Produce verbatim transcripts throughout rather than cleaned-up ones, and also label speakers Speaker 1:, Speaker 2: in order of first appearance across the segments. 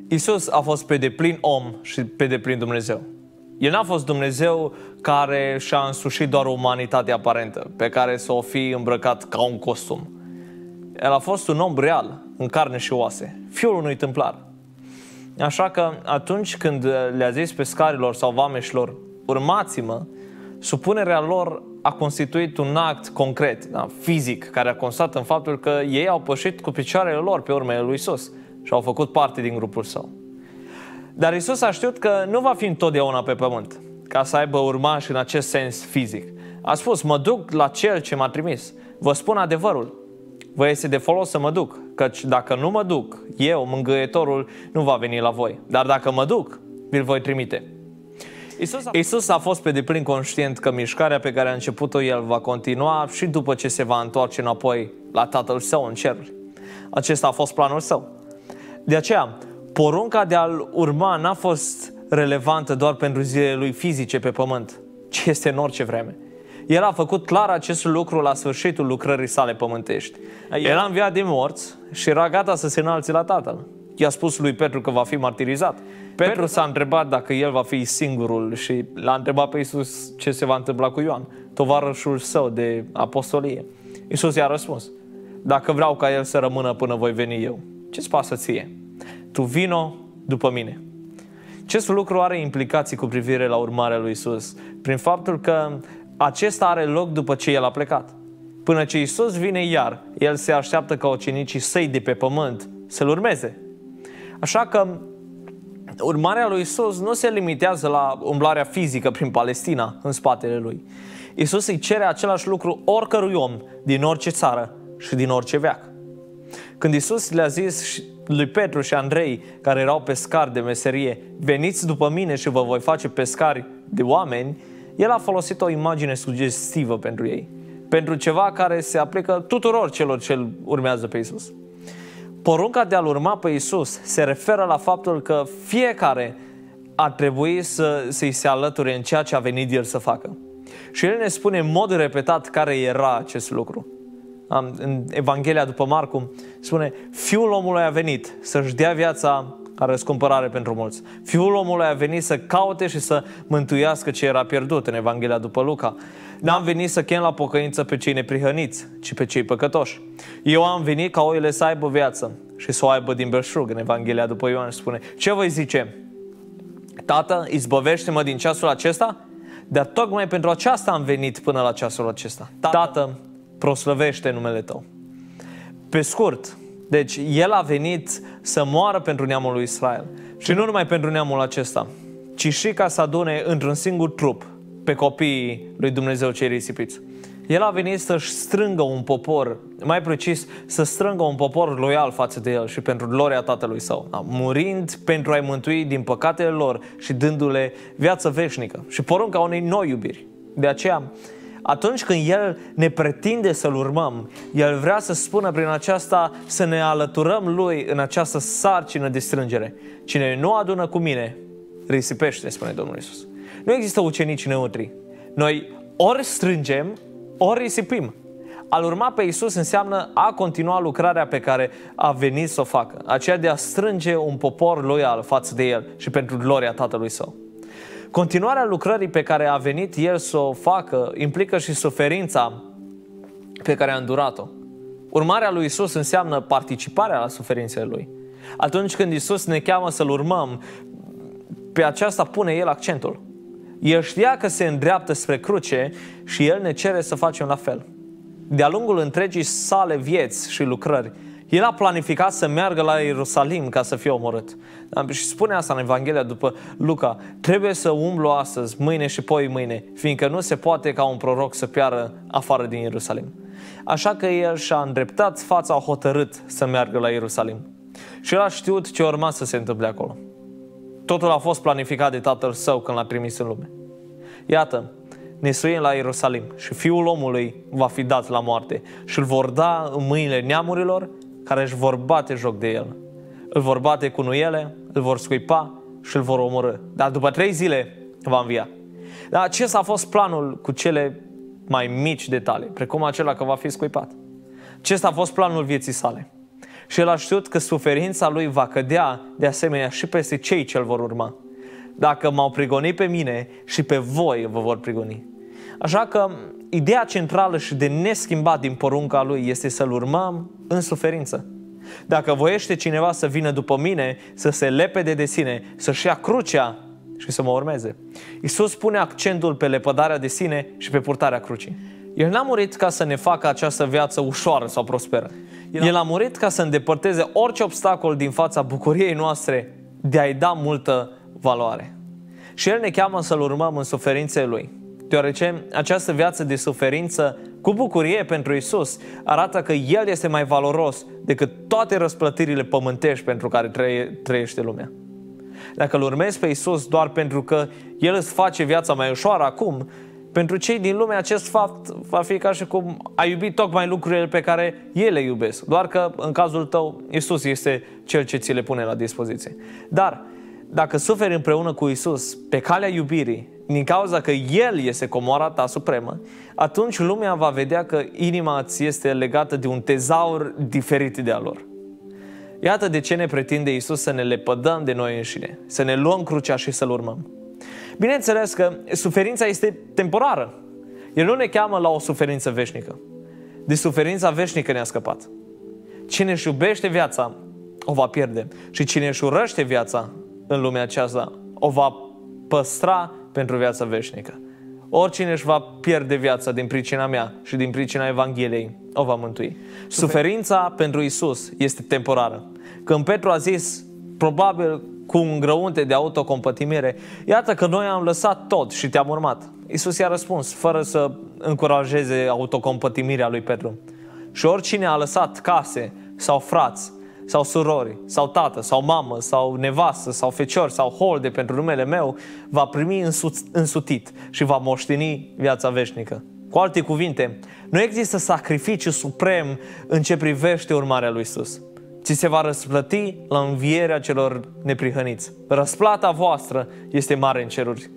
Speaker 1: Iisus a fost pe deplin om și pe deplin Dumnezeu. El n-a fost Dumnezeu care și-a însușit doar o umanitate aparentă, pe care să o fi îmbrăcat ca un costum. El a fost un om real, în carne și oase, fiul unui tâmplar. Așa că atunci când le-a zis pescarilor sau vameșilor, urmați-mă, supunerea lor a constituit un act concret, da, fizic, care a constat în faptul că ei au pășit cu picioarele lor pe urmele lui Iisus și au făcut parte din grupul său. Dar Iisus a știut că nu va fi întotdeauna pe pământ, ca să aibă urmași în acest sens fizic. A spus, mă duc la Cel ce m-a trimis. Vă spun adevărul. Vă este de folos să mă duc, căci dacă nu mă duc, eu, mângâietorul, nu va veni la voi. Dar dacă mă duc, vi-l voi trimite. Iisus a... Iisus a fost pe deplin conștient că mișcarea pe care a început-o El va continua și după ce se va întoarce înapoi la Tatăl Său în ceruri. Acesta a fost planul Său. De aceea, porunca de a-L urma n-a fost relevantă doar pentru zilele Lui fizice pe pământ, ci este în orice vreme. El a făcut clar acest lucru la sfârșitul lucrării sale pământești. El a înviat din morți și era gata să se înalțe la Tatăl. I-a spus lui Petru că va fi martirizat. Petru s-a întrebat dacă el va fi singurul și l-a întrebat pe Iisus ce se va întâmpla cu Ioan, tovarășul său de apostolie. Iisus i-a răspuns, dacă vreau ca el să rămână până voi veni eu, ce-ți pasă ție? Tu vino după mine. Acest lucru are implicații cu privire la urmarea lui Iisus, prin faptul că acesta are loc după ce el a plecat. Până ce Iisus vine iar, el se așteaptă ca ucenicii săi de pe pământ să-L urmeze. Așa că urmarea lui Iisus nu se limitează la umblarea fizică prin Palestina în spatele lui. Iisus îi cere același lucru oricărui om din orice țară și din orice veac. Când Iisus le-a zis lui Petru și Andrei, care erau pescari de meserie, veniți după mine și vă voi face pescari de oameni, el a folosit o imagine sugestivă pentru ei, pentru ceva care se aplică tuturor celor ce urmează pe Iisus. Porunca de a-L urma pe Iisus se referă la faptul că fiecare ar trebui să, să-i se alăture în ceea ce a venit El să facă. Și El ne spune în mod repetat care era acest lucru. În Evanghelia după Marcu spune, Fiul omului a venit să-și dea viața ca răscumpărare pentru mulți. Fiul omului a venit să caute și să mântuiască ce era pierdut, în Evanghelia după Luca. N-am venit să chem la pocăință pe cei neprihăniți, ci pe cei păcătoși. Eu am venit ca oile să aibă viață și să o aibă din belșug, în Evanghelia după Ioan spune. Ce voi zice? Tată, izbăvește-mă din ceasul acesta? Dar tocmai pentru aceasta am venit până la ceasul acesta. Tată, proslăvește numele Tău. Pe scurt, deci El a venit să moară pentru neamul lui Israel. Și nu numai pentru neamul acesta, ci și ca să adune într-un singur trup pe copiii lui Dumnezeu cei risipiți. El a venit să-și strângă un popor, mai precis, să strângă un popor loial față de El și pentru gloria Tatălui Său, murind pentru a-i mântui din păcatele lor și dându-le viață veșnică și porunca unei noi iubiri. De aceea, atunci când El ne pretinde să-L urmăm, El vrea să spună prin aceasta să ne alăturăm Lui în această sarcină de strângere. Cine nu adună cu mine, risipește, spune Domnul Iisus. Nu există ucenici neutri. Noi ori strângem, ori risipim. A-L urma pe Iisus înseamnă a continua lucrarea pe care a venit să o facă, aceea de a strânge un popor loial față de El și pentru gloria Tatălui Său. Continuarea lucrării pe care a venit El să o facă implică și suferința pe care a îndurat-o. Urmarea lui Iisus înseamnă participarea la suferințele Lui. Atunci când Iisus ne cheamă să-L urmăm, pe aceasta pune El accentul. El știa că se îndreaptă spre cruce și El ne cere să facem la fel. De-a lungul întregii sale vieți și lucrări, El a planificat să meargă la Ierusalim ca să fie omorât. Și spune asta în Evanghelia după Luca. Trebuie să umblu astăzi, mâine și poi mâine, fiindcă nu se poate ca un proroc să piară afară din Ierusalim. Așa că El și-a îndreptat fața hotărât să meargă la Ierusalim. Și El a știut ce urma să se întâmple acolo. Totul a fost planificat de Tatăl Său când L-a trimis în lume. Iată, ne suim la Ierusalim și Fiul omului va fi dat la moarte și îl vor da în mâinile neamurilor care își vor bate joc de El. Îl vor bate cu nuiele, îl vor scuipa și îl vor omorâ. Dar după trei zile va învia. Dar acesta a fost planul cu cele mai mici detalii, precum acela că va fi scuipat. Acesta a fost planul vieții sale. Și el a știut că suferința lui va cădea de asemenea și peste cei ce îl vor urma. Dacă m-au prigonit pe mine, și pe voi vă vor prigoni. Așa că ideea centrală și de neschimbat din porunca lui este să-l urmăm în suferință. Dacă voiește cineva să vină după mine, să se lepede de sine, să-și ia crucea și să mă urmeze. Iisus pune accentul pe lepădarea de sine și pe purtarea crucii. El n-a murit ca să ne facă această viață ușoară sau prosperă. El a murit ca să îndepărteze orice obstacol din fața bucuriei noastre de a-i da multă valoare. Și El ne cheamă să-L urmăm în suferințele Lui, deoarece această viață de suferință cu bucurie pentru Iisus arată că El este mai valoros decât toate răsplătirile pământești pentru care trăie, trăiește lumea. Dacă îl urmezi pe Iisus doar pentru că El îți face viața mai ușoară acum, pentru cei din lume acest fapt va fi ca și cum ai iubi tocmai lucrurile pe care ei le iubesc. Doar că în cazul tău Iisus este Cel ce ți le pune la dispoziție. Dar dacă suferi împreună cu Iisus pe calea iubirii, din cauza că El este comoara ta supremă, atunci lumea va vedea că inima ți este legată de un tezaur diferit de al lor. Iată de ce ne pretinde Iisus să ne lepădăm de noi înșine, să ne luăm crucea și să-L urmăm. Bineînțeles că suferința este temporară. El nu ne cheamă la o suferință veșnică. De suferința veșnică ne-a scăpat. Cine își iubește viața, o va pierde. Și cine își urăște viața în lumea aceasta, o va păstra pentru viața veșnică. Oricine își va pierde viața din pricina mea și din pricina Evangheliei, o va mântui. Suferința pentru Iisus este temporară. Când Petru a zis, probabil cu un grăunte de autocompătimire, iată că noi am lăsat tot și te-am urmat. Iisus i-a răspuns, fără să încurajeze autocompătimirea lui Petru. Și oricine a lăsat case sau frați, sau surori, sau tată, sau mamă, sau nevastă, sau feciori, sau holde pentru numele meu, va primi însutit și va moșteni viața veșnică. Cu alte cuvinte, nu există sacrificiu suprem în ce privește urmarea lui Iisus. Ți se va răsplăti la învierea celor neprihăniți. Răsplata voastră este mare în ceruri.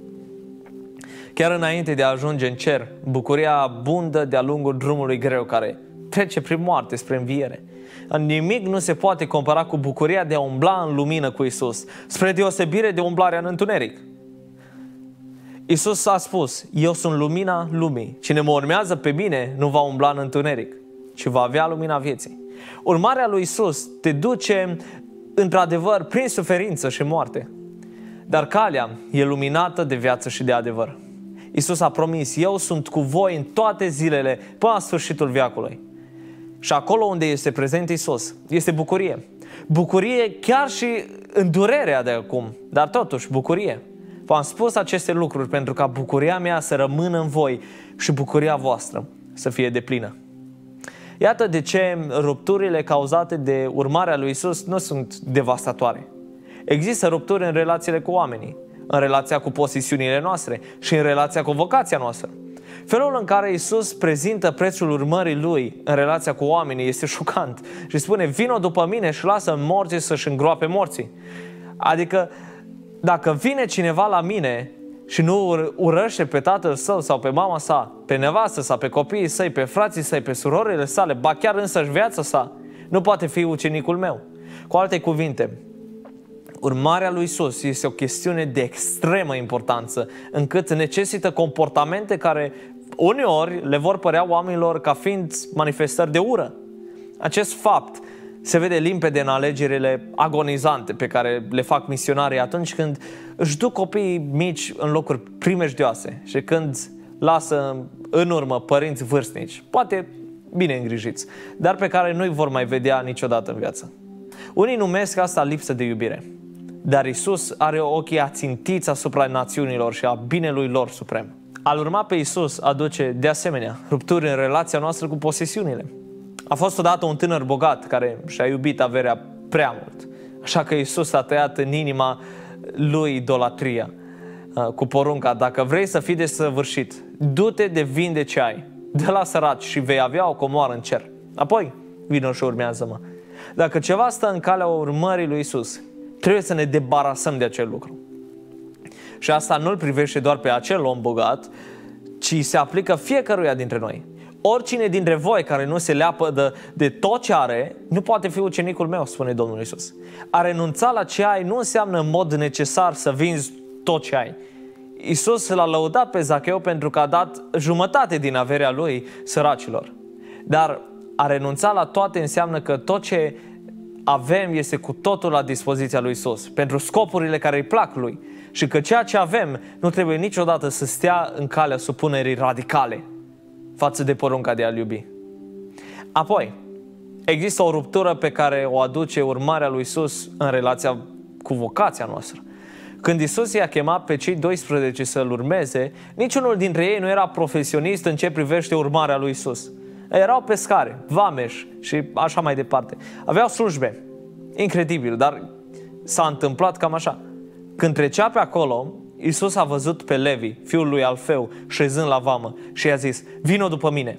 Speaker 1: Chiar înainte de a ajunge în cer, bucuria abundă de-a lungul drumului greu care trece prin moarte spre înviere. Nimic nu se poate compara cu bucuria de a umbla în lumină cu Iisus, spre deosebire de umblarea în întuneric. Iisus a spus, eu sunt lumina lumii. Cine mă urmează pe mine nu va umbla în întuneric, ci va avea lumina vieții. Urmarea lui Iisus te duce într-adevăr prin suferință și moarte. Dar calea e luminată de viață și de adevăr. Iisus a promis, eu sunt cu voi în toate zilele până la sfârșitul veacului. Și acolo unde este prezent Iisus, este bucurie. Bucurie chiar și în durerea de acum, dar totuși bucurie. V-am spus aceste lucruri pentru ca bucuria mea să rămână în voi și bucuria voastră să fie deplină. Iată de ce rupturile cauzate de urmarea lui Iisus nu sunt devastatoare. Există rupturi în relațiile cu oamenii, în relația cu posesiunile noastre și în relația cu vocația noastră. Felul în care Iisus prezintă prețul urmării Lui în relația cu oamenii este șocant și spune, vino după mine și lasă morții să-și îngroape morții. Adică, dacă vine cineva la mine și nu urăște pe tatăl său sau pe mama sa, pe nevastă sa, pe copiii săi, pe frații săi, pe surorile sale, ba chiar însăși viața sa, nu poate fi ucenicul meu. Cu alte cuvinte, urmarea lui Iisus este o chestiune de extremă importanță, încât necesită comportamente care uneori le vor părea oamenilor ca fiind manifestări de ură. Acest fapt se vede limpede în alegerile agonizante pe care le fac misionarii atunci când își duc copiii mici în locuri primejdioase și când lasă în urmă părinți vârstnici, poate bine îngrijiți, dar pe care nu-i vor mai vedea niciodată în viață. Unii numesc asta lipsă de iubire, dar Iisus are ochii ațintiți asupra națiunilor și a binelui lor suprem. A-L urma pe Iisus aduce, de asemenea, rupturi în relația noastră cu posesiunile. A fost odată un tânăr bogat care și-a iubit averea prea mult. Așa că Iisus a tăiat în inima lui idolatria cu porunca, dacă vrei să fii desăvârșit, du-te de vinde ce ai, dă la săraci și vei avea o comoară în cer. Apoi, vină și urmează-mă. Dacă ceva stă în calea urmării lui Iisus, trebuie să ne debarasăm de acel lucru. Și asta nu-l privește doar pe acel om bogat, ci se aplică fiecăruia dintre noi. Oricine dintre voi care nu se leapă de, de tot ce are, nu poate fi ucenicul meu, spune Domnul Iisus. A renunța la ce ai nu înseamnă în mod necesar să vinzi tot ce ai. Iisus l-a lăudat pe Zacheu pentru că a dat jumătate din averea lui săracilor. Dar a renunța la toate înseamnă că tot ce avem este cu totul la dispoziția lui Iisus, pentru scopurile care îi plac lui. Și că ceea ce avem nu trebuie niciodată să stea în calea supunerii radicale față de porunca de a-L iubi. Apoi, există o ruptură pe care o aduce urmarea lui Iisus în relația cu vocația noastră. Când Iisus i-a chemat pe cei doisprezece să-L urmeze, niciunul dintre ei nu era profesionist în ce privește urmarea lui Iisus. Erau pescari, vameși și așa mai departe. Aveau slujbe. Incredibil, dar s-a întâmplat cam așa. Când trecea pe acolo, Iisus a văzut pe Levi, fiul lui Alfeu, șezând la vamă și i-a zis: vino după mine.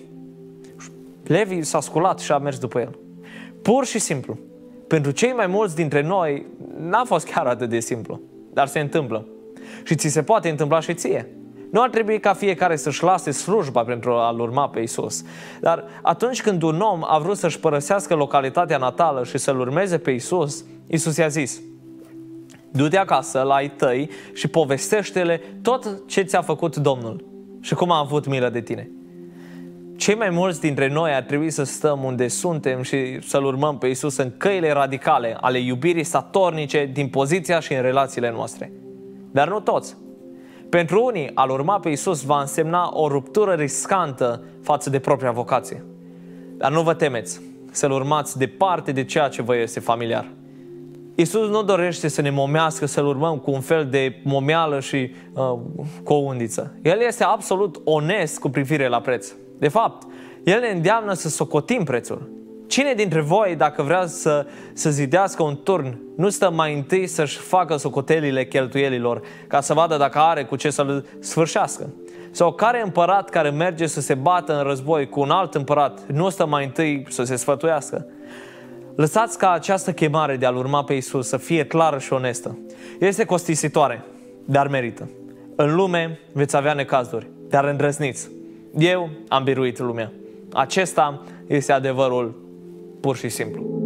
Speaker 1: Levi s-a sculat și a mers după el. Pur și simplu. Pentru cei mai mulți dintre noi n-a fost chiar atât de simplu, dar se întâmplă. Și ți se poate întâmpla și ție. Nu ar trebui ca fiecare să-și lase slujba pentru a-L urma pe Iisus. Dar atunci când un om a vrut să-și părăsească localitatea natală și să-L urmeze pe Iisus, Iisus i-a zis: du-te acasă la ai tăi și povestește-le tot ce ți-a făcut Domnul și cum a avut milă de tine. Cei mai mulți dintre noi ar trebui să stăm unde suntem și să-L urmăm pe Iisus în căile radicale ale iubirii statornice din poziția și în relațiile noastre. Dar nu toți. Pentru unii, a-L urma pe Iisus va însemna o ruptură riscantă față de propria vocație. Dar nu vă temeți să-L urmați departe de ceea ce vă este familiar. Iisus nu dorește să ne momească, să-L urmăm cu un fel de momeală și uh, cu o undiță. El este absolut onest cu privire la preț. De fapt, El ne îndeamnă să socotim prețul. Cine dintre voi, dacă vrea să, să zidească un turn, nu stă mai întâi să-și facă socotelile cheltuielilor ca să vadă dacă are cu ce să-l sfârșească? Sau care împărat care merge să se bată în război cu un alt împărat nu stă mai întâi să se sfătuiască? Lăsați ca această chemare de a-L urma pe Iisus să fie clară și onestă. Este costisitoare, dar merită. În lume veți avea necazuri, dar îndrăzniți. Eu am biruit lumea. Acesta este adevărul pur și simplu.